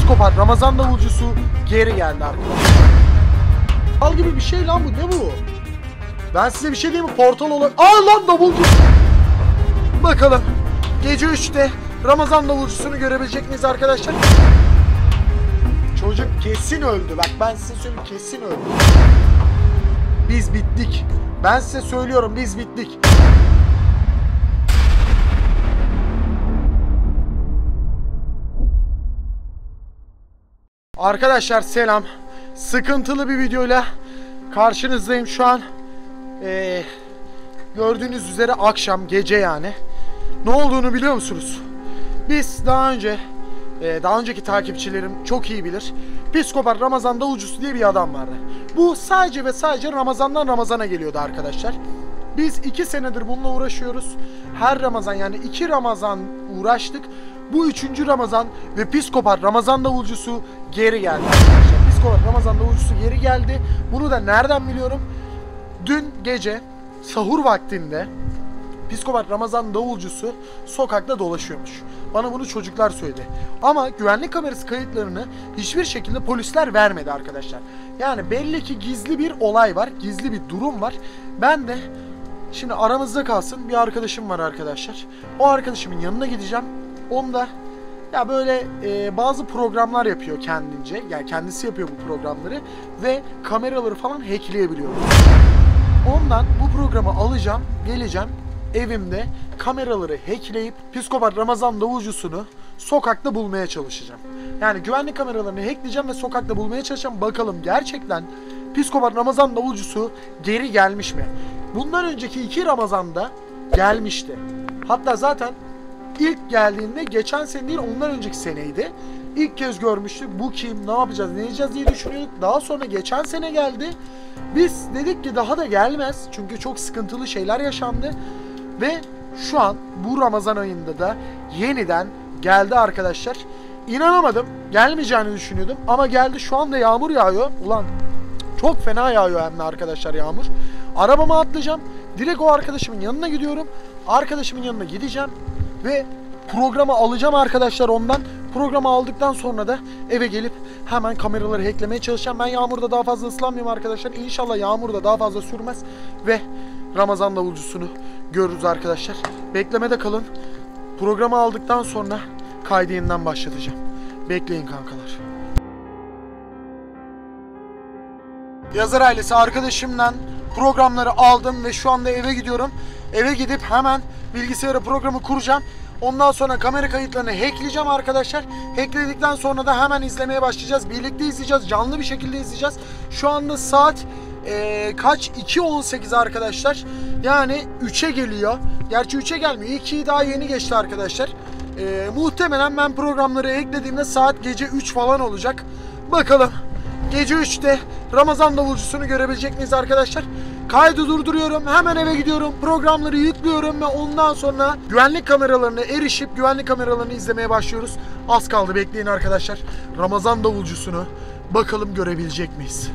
Psikopat Ramazan davulcusu geri geldi arkadaşlar. Al gibi bir şey lan bu, ne bu? Ben size bir şey diyeyim mi? Portal olan... Aa lan, davulcu! Bakalım gece 3'te Ramazan davulcusunu görebilecek miyiz arkadaşlar? Çocuk kesin öldü. Bak ben size söyleyeyim, kesin öldü. Biz bittik. Ben size söylüyorum, biz bittik. Arkadaşlar selam. Sıkıntılı bir videoyla karşınızdayım şu an. Gördüğünüz üzere akşam, gece yani. Ne olduğunu biliyor musunuz? Biz daha önceki takipçilerim çok iyi bilir. Psikopat Ramazan davulcusu diye bir adam vardı. Bu sadece ve sadece Ramazan'dan Ramazan'a geliyordu arkadaşlar. Biz 2 senedir bununla uğraşıyoruz. Her Ramazan, yani 2 Ramazan uğraştık. Bu 3. Ramazan ve Psikopat Ramazan davulcusu geri geldi arkadaşlar. Psikopat Ramazan davulcusu geri geldi. Bunu da nereden biliyorum? Dün gece sahur vaktinde Psikopat Ramazan davulcusu sokakta dolaşıyormuş. Bana bunu çocuklar söyledi. Ama güvenlik kamerası kayıtlarını hiçbir şekilde polisler vermedi arkadaşlar. Yani belli ki gizli bir olay var, gizli bir durum var. Ben de şimdi aramızda kalsın, bir arkadaşım var arkadaşlar. O arkadaşımın yanına gideceğim. Onda ya böyle bazı programlar yapıyor kendince. Yani kendisi yapıyor bu programları ve kameraları falan hackleyebiliyor. Ondan bu programı alacağım, geleceğim. Evimde kameraları hackleyip Psikopat Ramazan davulcusunu sokakta bulmaya çalışacağım. Yani güvenlik kameralarını hackleyeceğim ve sokakta bulmaya çalışacağım. Bakalım gerçekten Psikopat Ramazan davulcusu geri gelmiş mi? Bundan önceki 2 Ramazan'da gelmişti. Hatta zaten ilk geldiğinde geçen sene değil, ondan önceki seneydi. İlk kez görmüştük. Bu kim, ne yapacağız, ne yiyeceğiz diye düşünüyorduk. Daha sonra geçen sene geldi. Biz dedik ki daha da gelmez. Çünkü çok sıkıntılı şeyler yaşandı. Ve şu an bu Ramazan ayında da yeniden geldi arkadaşlar. İnanamadım. Gelmeyeceğini düşünüyordum. Ama geldi. Şu anda yağmur yağıyor. Ulan çok fena yağıyor hem de arkadaşlar yağmur. Arabama atlayacağım. Direkt o arkadaşımın yanına gidiyorum. Arkadaşımın yanına gideceğim. Ve programı alacağım arkadaşlar ondan. Programı aldıktan sonra da eve gelip hemen kameraları hacklemeye çalışacağım. Ben yağmurda daha fazla ıslanmayayım arkadaşlar. İnşallah yağmurda daha fazla sürmez. Ve Ramazan davulcusunu görürüz arkadaşlar. Beklemede kalın. Programı aldıktan sonra kaydı yeniden başlatacağım. Bekleyin kankalar. Yazar ailesi, arkadaşımdan programları aldım ve şu anda eve gidiyorum. Eve gidip hemen bilgisayara programı kuracağım. Ondan sonra kamera kayıtlarını hackleyeceğim arkadaşlar. Hackledikten sonra da hemen izlemeye başlayacağız. Birlikte izleyeceğiz. Canlı bir şekilde izleyeceğiz. Şu anda saat kaç? 2:18 arkadaşlar. Yani 3'e geliyor. Gerçi 3'e gelmiyor. 2'yi daha yeni geçti arkadaşlar. Muhtemelen ben programları eklediğimde saat gece 3 falan olacak. Bakalım gece 3'te Ramazan davulcusunu görebilecek miyiz arkadaşlar? Kaydı durduruyorum. Hemen eve gidiyorum. Programları yüklüyorum ve ondan sonra güvenlik kameralarına erişip güvenlik kameralarını izlemeye başlıyoruz. Az kaldı, bekleyin arkadaşlar. Ramazan davulcusunu bakalım görebilecek miyiz?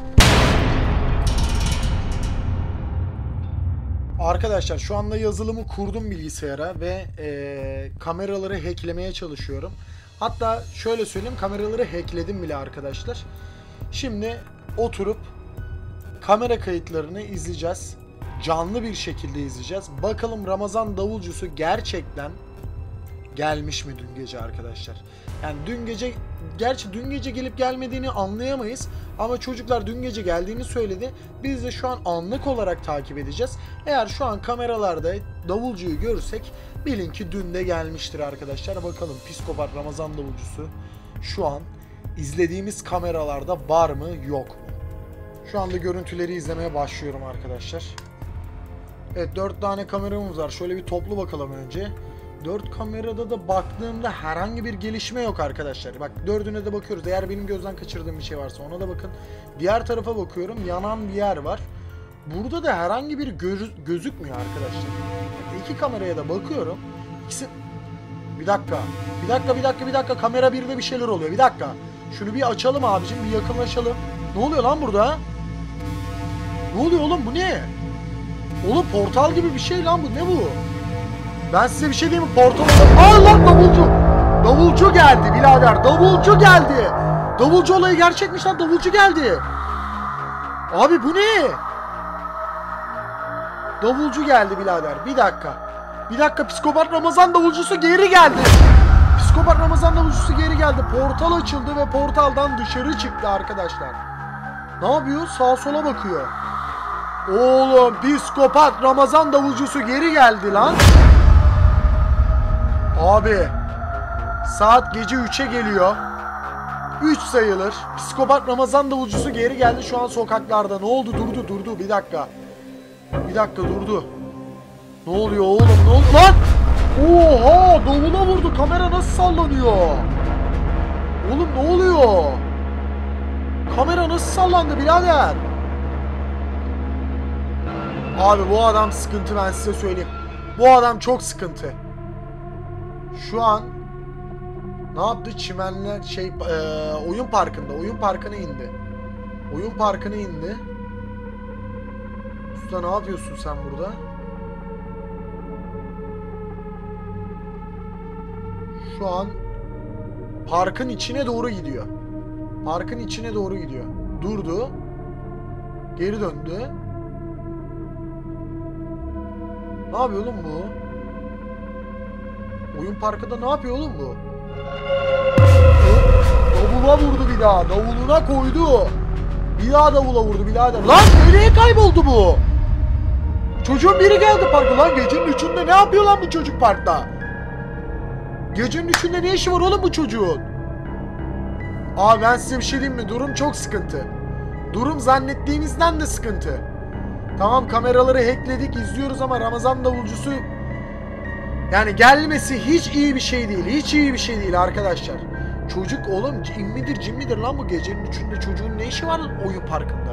Arkadaşlar şu anda yazılımı kurdum bilgisayara ve kameraları hacklemeye çalışıyorum. Hatta şöyle söyleyeyim, kameraları hackledim bile arkadaşlar. Şimdi oturup kamera kayıtlarını izleyeceğiz. Canlı bir şekilde izleyeceğiz. Bakalım Ramazan davulcusu gerçekten gelmiş mi dün gece arkadaşlar? Yani dün gece, gerçi dün gece gelip gelmediğini anlayamayız. Ama çocuklar dün gece geldiğini söyledi. Biz de şu an anlık olarak takip edeceğiz. Eğer şu an kameralarda davulcuyu görürsek bilin ki dün de gelmiştir arkadaşlar. Bakalım Psikopat Ramazan davulcusu şu an izlediğimiz kameralarda var mı yok mu? Şu anda görüntüleri izlemeye başlıyorum arkadaşlar. Evet, 4 tane kameramız var. Şöyle bir toplu bakalım önce. 4 kamerada da baktığımda herhangi bir gelişme yok arkadaşlar. Bak 4'üne de bakıyoruz. Eğer benim gözden kaçırdığım bir şey varsa ona da bakın. Diğer tarafa bakıyorum. Yanan bir yer var. Burada da herhangi bir gözükmüyor arkadaşlar. 2 kameraya da bakıyorum. İkisi... Bir dakika. Kamera 1'de bir şeyler oluyor. Bir dakika. Şunu bir açalım abicim. Bir yakınlaşalım. Ne oluyor lan burada? Ne oluyor oğlum, bu ne? Oğlum portal gibi bir şey lan bu, ne bu? Ben size bir şey diyeyim mi? Portal... Aa lan davulcu! Davulcu geldi birader. Davulcu geldi. Davulcu olayı gerçekmiş lan. Davulcu geldi. Abi bu ne? Davulcu geldi birader. Bir dakika. Bir dakika, Psikopat Ramazan davulcusu geri geldi. Psikopat Ramazan davulcusu geri geldi. Portal açıldı ve portaldan dışarı çıktı arkadaşlar. Ne yapıyor? Sağa sola bakıyor. Oğlum Psikopat Ramazan davulcusu geri geldi lan. Abi saat gece 3'e geliyor. 3 sayılır. Psikopat Ramazan davulcusu geri geldi şu an sokaklarda. Ne oldu? Durdu. Bir dakika. Bir dakika durdu. Ne oluyor oğlum? Ne oldu lan? Oha! Davula vurdu. Kamera nasıl sallanıyor? Oğlum ne oluyor? Kamera nasıl sallandı birader? Abi bu adam sıkıntı, ben size söyleyeyim. Bu adam çok sıkıntı. Şu an ne yaptı? Çimenler oyun parkında. Oyun parkına indi. Oyun parkına indi. Usta ne yapıyorsun sen burada? Şu an parkın içine doğru gidiyor. Parkın içine doğru gidiyor. Durdu. Geri döndü. Ne yapıyor oğlum bu? Oyun parkında ne yapıyor oğlum bu? Davula vurdu bir daha. Davuluna koydu. Bir daha davula vurdu birader. Lan nereye kayboldu bu? Çocuğun biri geldi parka lan. Gecenin 3'ünde ne yapıyor lan bu çocuk parkta? Gecenin 3'ünde ne işi var oğlum bu çocuğun? Abi ben size bir şey diyeyim mi? Durum çok sıkıntı. Durum zannettiğimizden de sıkıntı. Tamam, kameraları hackledik, izliyoruz ama Ramazan davulcusu yani gelmesi hiç iyi bir şey değil. Hiç iyi bir şey değil arkadaşlar. Çocuk oğlum cin midir cin midir lan bu gecenin 3'ünde çocuğun ne işi var oyun parkında?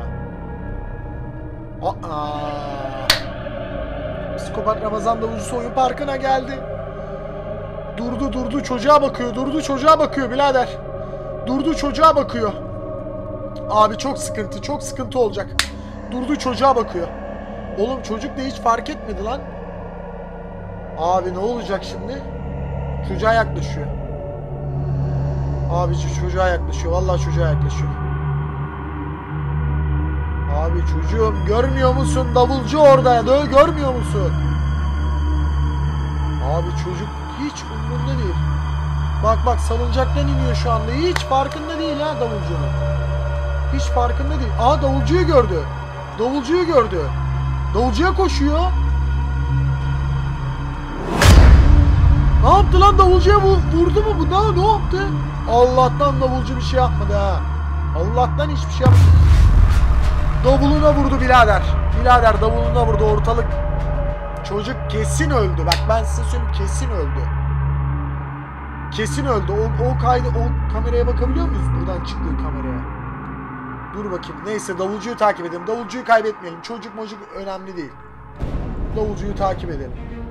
Psikopat Ramazan davulcusu oyun parkına geldi. Durdu çocuğa bakıyor. Durdu çocuğa bakıyor birader. Durdu çocuğa bakıyor. Abi çok sıkıntı olacak. Durdu çocuğa bakıyor. Oğlum çocuk da hiç fark etmedi lan. Abi ne olacak şimdi? Çocuğa yaklaşıyor. Abi çocuğa yaklaşıyor. Vallahi çocuğa yaklaşıyor. Abi çocuğum görmüyor musun? Davulcu orada. Görmüyor musun? Abi çocuk hiç umurunda değil. Bak salıncaktan iniyor şu anda. Hiç farkında değil ha davulcunun. Hiç farkında değil. Aa davulcuyu gördü. Davulcuya koşuyor. Ne yaptı lan, davulcuya vurdu mu bu? Ne yaptı? Allah'tan davulcu bir şey yapmadı ha. Allah'tan hiçbir şey yapmadı. Davuluna vurdu birader. Birader davuluna vurdu, ortalık. Çocuk kesin öldü. Bak ben size söyleyeyim, kesin öldü. Kesin öldü. O kameraya bakabiliyor muyuz? Buradan çıktığı kameraya. Dur bakayım. Neyse davulcuyu takip edelim. Davulcuyu kaybetmeyelim. Çocuk önemli değil. Davulcuyu takip edelim.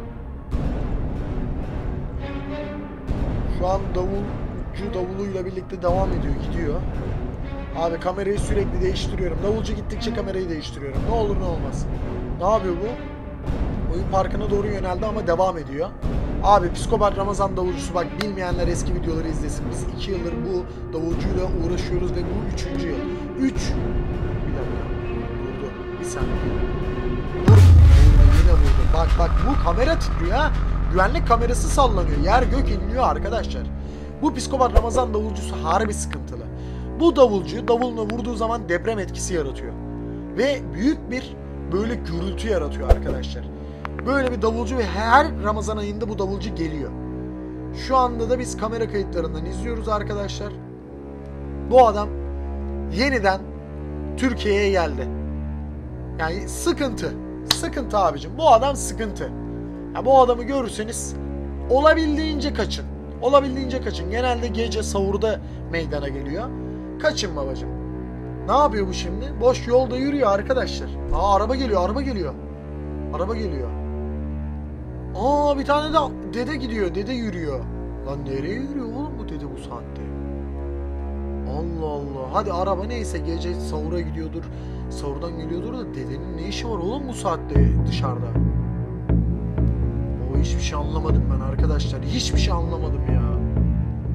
Şu an davulcu davuluyla birlikte devam ediyor. Gidiyor. Abi kamerayı sürekli değiştiriyorum. Davulcu gittikçe kamerayı değiştiriyorum. Ne olur ne olmaz. Ne yapıyor bu? Oyun parkına doğru yöneldi ama devam ediyor. Abi Psikopat Ramazan davulcusu, bak bilmeyenler eski videoları izlesin. Biz 2 yıldır bu davulcuyla uğraşıyoruz ve bu 3. yıl. 3. Bir dakika. Durdu. Bir saniye. Vurdu. Yine vurdu. Bak bu kamera titriyor ha. Güvenlik kamerası sallanıyor. Yer gök inliyor arkadaşlar. Bu Psikopat Ramazan davulcusu harbi sıkıntılı. Bu davulcu davuluna vurduğu zaman deprem etkisi yaratıyor. Ve büyük bir böyle gürültü yaratıyor arkadaşlar. Böyle bir davulcu ve her Ramazan ayında bu davulcu geliyor. Şu anda da biz kamera kayıtlarından izliyoruz arkadaşlar. Bu adam yeniden Türkiye'ye geldi. Yani sıkıntı. Sıkıntı abicim. Bu adam sıkıntı. Ya bu adamı görürseniz olabildiğince kaçın. Olabildiğince kaçın. Genelde gece sahurda meydana geliyor. Kaçın babacım. Ne yapıyor bu şimdi? Boş yolda yürüyor arkadaşlar. Aa araba geliyor. Araba geliyor. Aa bir tane de dede gidiyor. Dede yürüyor. Lan nereye yürüyor oğlum bu dede bu saatte? Allah Allah. Hadi araba neyse gece sahura gidiyordur. Sahurdan geliyordur da dedenin ne işi var oğlum bu saatte dışarıda? O hiçbir şey anlamadım ben arkadaşlar. Hiçbir şey anlamadım ya.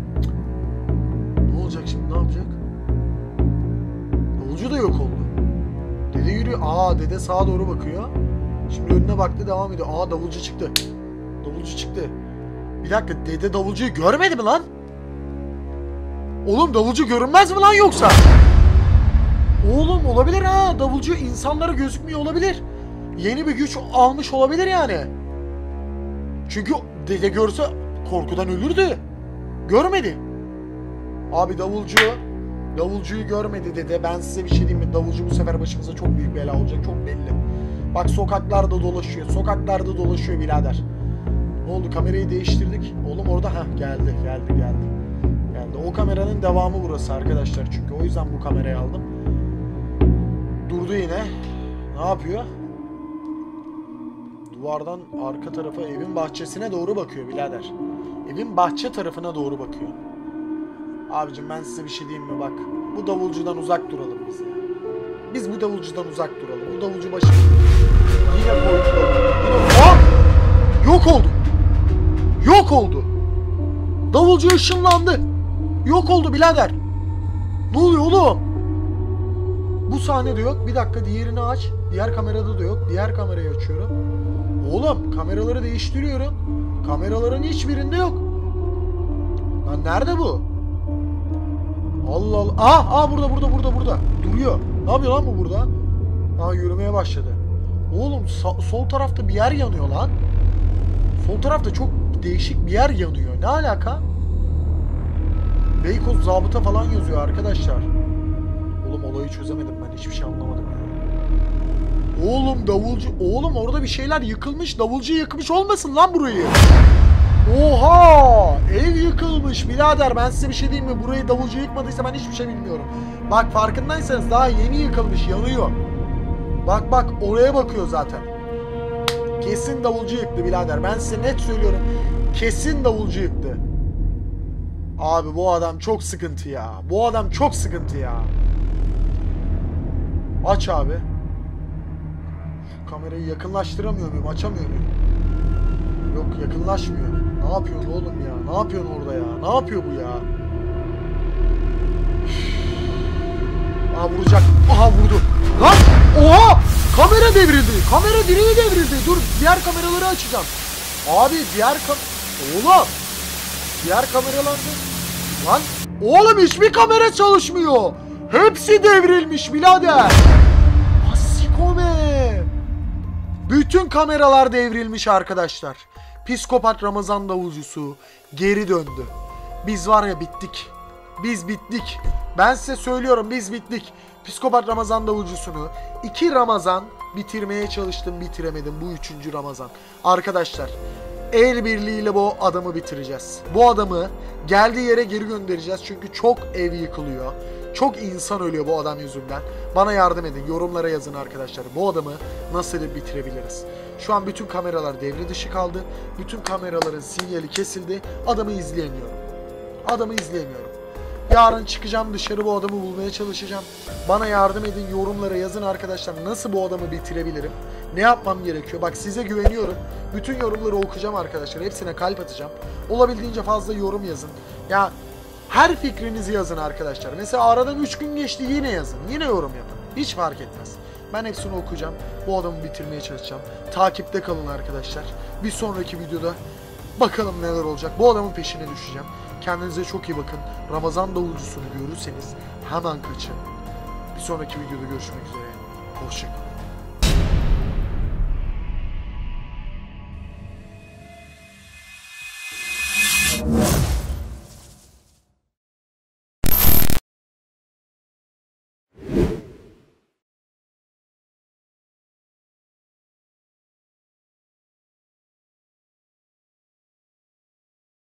olacak şimdi? Ne yapacak? Davulcu da yok oldu. Dede yürüyor. Aa, dede sağa doğru bakıyor. Şimdi önüne baktı, devam ediyor. Aa, davulcu çıktı. Davulcu çıktı. Bir dakika, dede davulcuyu görmedi mi lan? Oğlum davulcu görünmez mi lan yoksa? Oğlum olabilir ha. Davulcu insanlara gözükmüyor olabilir. Yeni bir güç almış olabilir yani. Çünkü dede görse korkudan ölürdü. Görmedi. Abi davulcuyu görmedi dede. Ben size bir şey diyeyim mi? Davulcu bu sefer başımıza çok büyük bela olacak. Çok belli. Bak sokaklarda dolaşıyor. Sokaklarda dolaşıyor birader. Ne oldu? Kamerayı değiştirdik. Oğlum orada geldi. O kameranın devamı burası arkadaşlar. Çünkü o yüzden bu kamerayı aldım. Durdu yine. Ne yapıyor? Duvardan arka tarafa, evin bahçesine doğru bakıyor birader. Evin bahçe tarafına doğru bakıyor. Abicim ben size bir şey diyeyim mi? Bak. Bu davulcudan uzak duralım biz ya. Biz bu davulcudan uzak duralım. Bu davulcu başı yine koydu davulcu. Yok oldu. Yok oldu. Davulcu ışınlandı. Yok oldu birader. Ne oluyor oğlum? Bu sahnede yok. Bir dakika, diğerini aç. Diğer kamerada da yok. Diğer kamerayı açıyorum. Oğlum kameraları değiştiriyorum. Kameraların hiçbirinde yok. Lan nerede bu? Allah Allah. Burada. Duruyor. Ne yapıyor lan bu burada? Yürümeye başladı. Oğlum sol tarafta bir yer yanıyor lan. Sol tarafta çok değişik bir yer yanıyor. Ne alaka? Beykoz zabıta falan yazıyor arkadaşlar. Oğlum olayı çözemedim ben. Hiçbir şey anlamadım ya. Oğlum davulcu. Oğlum orada bir şeyler yıkılmış. Davulcu yıkmış olmasın lan burayı. Oha! Ev yıkılmış birader. Ben size bir şey diyeyim mi? Burayı davulcu yıkmadıysa ben hiçbir şey bilmiyorum. Bak farkındaysanız daha yeni yıkılmış. Yanıyor. Bak oraya bakıyor zaten. Kesin davulcu yıktı birader. Ben size net söylüyorum. Kesin davulcu yıktı. Abi bu adam çok sıkıntı ya. Bu adam çok sıkıntı ya. Aç abi. Şu kamerayı yakınlaştıramıyor muyum? Açamıyor muyum? Yok, yakınlaşmıyor. Ne yapıyorsun oğlum ya? Ne yapıyorsun orada ya? Ne yapıyor bu ya? Vuracak. Aha vurdu. Lan! Oha! Kamera devrildi. Kamera direği devrildi. Dur, diğer kameraları açacağım. Abi Oğlum! Diğer kameralarda... Lan! Oğlum hiçbir kamera çalışmıyor. Hepsi devrilmiş birader. Asikome! Bütün kameralar devrilmiş arkadaşlar. Psikopat Ramazan davulcusu geri döndü. Biz var ya bittik. Biz bittik. Ben size söylüyorum, biz bittik. Psikopat Ramazan davulcusunu 2 Ramazan bitirmeye çalıştım, bitiremedim. Bu 3. Ramazan. Arkadaşlar el birliğiyle bu adamı bitireceğiz. Bu adamı geldiği yere geri göndereceğiz. Çünkü çok ev yıkılıyor. Çok insan ölüyor bu adam yüzünden. Bana yardım edin. Yorumlara yazın arkadaşlar. Bu adamı nasıl bitirebiliriz? Şu an bütün kameralar devre dışı kaldı. Bütün kameraların sinyali kesildi. Adamı izleyemiyorum. Yarın çıkacağım dışarı, bu adamı bulmaya çalışacağım. Bana yardım edin, yorumlara yazın arkadaşlar. Nasıl bu adamı bitirebilirim? Ne yapmam gerekiyor? Bak size güveniyorum. Bütün yorumları okuyacağım arkadaşlar. Hepsine kalp atacağım. Olabildiğince fazla yorum yazın. Ya her fikrinizi yazın arkadaşlar. Mesela aradan 3 gün geçti, yine yazın. Yine yorum yapın. Hiç fark etmez. Ben hepsini okuyacağım. Bu adamı bitirmeye çalışacağım. Takipte kalın arkadaşlar. Bir sonraki videoda bakalım neler olacak. Bu adamın peşine düşeceğim. Kendinize çok iyi bakın. Ramazan davulcusunu görürseniz hemen kaçın. Bir sonraki videoda görüşmek üzere. Hoşçakalın.